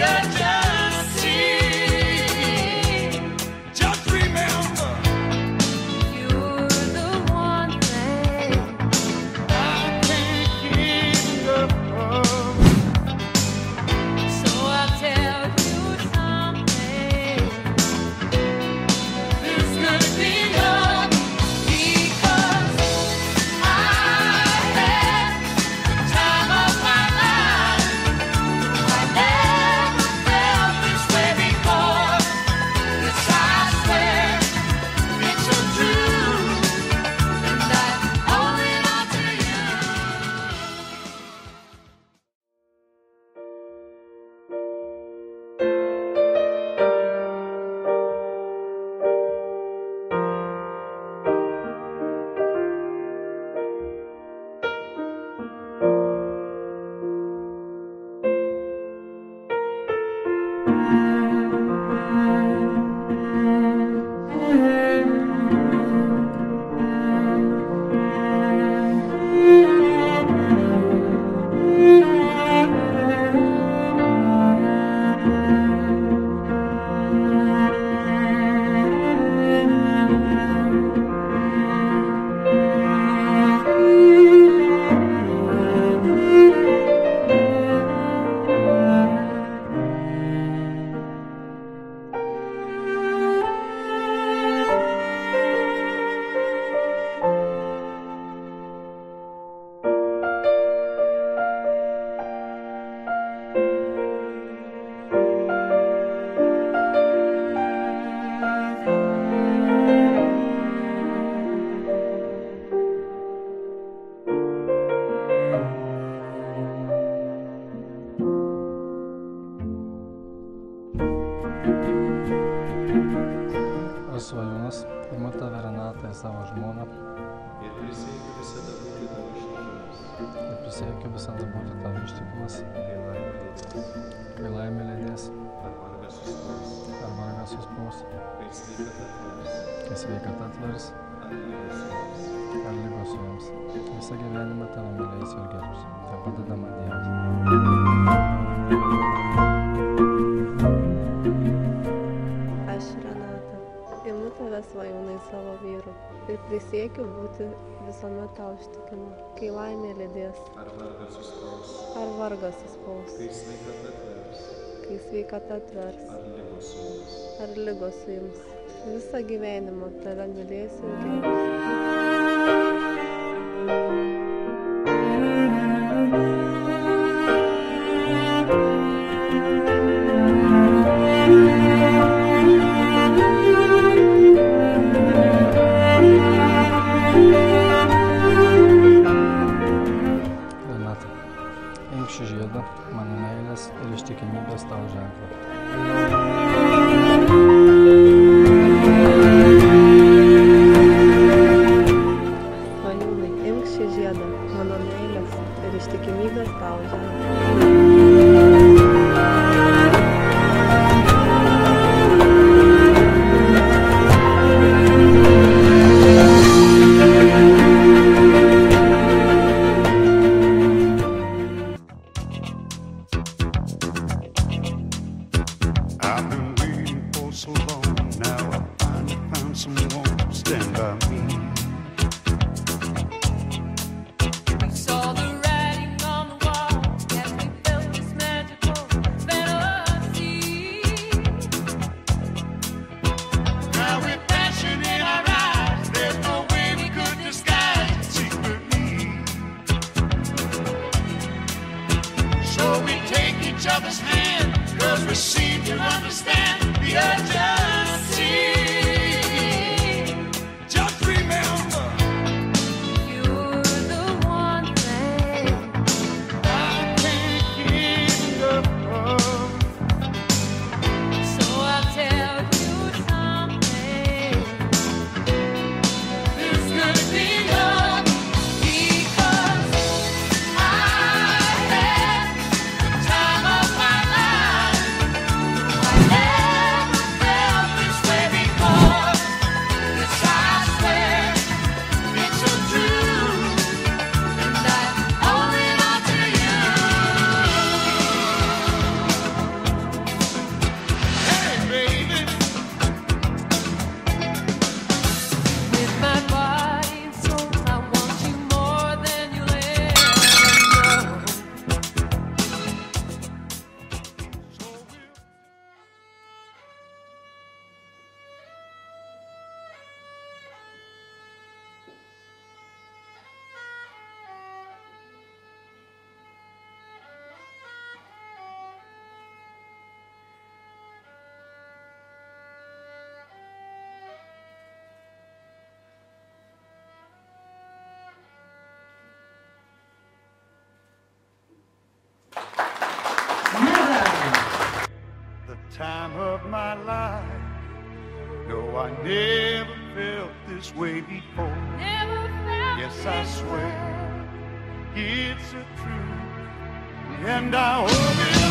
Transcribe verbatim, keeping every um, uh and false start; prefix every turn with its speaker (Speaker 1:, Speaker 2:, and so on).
Speaker 1: Aš Svajūnas imu tave Renatą į savo žmoną
Speaker 2: ir prisiekiu visada būti tavo ištikimas.
Speaker 1: ir prisiekiu visada būti tavo ištikimas,
Speaker 2: Kai laimė lydės,
Speaker 1: kai laimė lydės,
Speaker 2: ar vargas sustos,
Speaker 1: ar vargas suspaus,
Speaker 2: kai sveikata atvers,
Speaker 1: kai sveikata atvers,
Speaker 2: ar lygos suims.
Speaker 1: ar lygos suims. Visą gyvenimą tave mylėsiu ir gerbsiu. Te padedama Dievas.
Speaker 3: Aš Renata, imu tave Svajūnai savo vyru ir prisiekiu būti visuomet tau ištikima, kai laimė lydės,
Speaker 2: Ar vargas sustos,
Speaker 3: ar vargas suspaus,
Speaker 2: kai sveikata atvers,
Speaker 3: kai sveikata atvers,
Speaker 2: ar lygos suims.
Speaker 3: ar lygos suims. Visą gyvenimą tave mylėsiu ir gerbsiu.
Speaker 1: Renata, imk šį žiedą, mano meilės ir ištikimybės tau ženklą.
Speaker 3: Svajūnai, imk šį žiedą, mano meilės ir ištikimybės tau ženklą.
Speaker 4: I've been waiting for so long, now I finally found someone to stand by me.
Speaker 5: We saw the writing on the wall as we felt this magical fantasy.
Speaker 4: Now with passion in our eyes, there's no way we could disguise it secretly. So we take each other's hand, cause we seem to understand the urgency. Just remember,
Speaker 5: You're the one thing
Speaker 4: I can't give up.
Speaker 5: So I'll tell you something.
Speaker 4: It's gonna be love,
Speaker 5: Because I had the time of my life. I never felt
Speaker 4: my life. No, I never felt this way before.
Speaker 5: Never felt
Speaker 4: Yes, I
Speaker 5: this
Speaker 4: swear
Speaker 5: way.
Speaker 4: it's a truth, and I hope it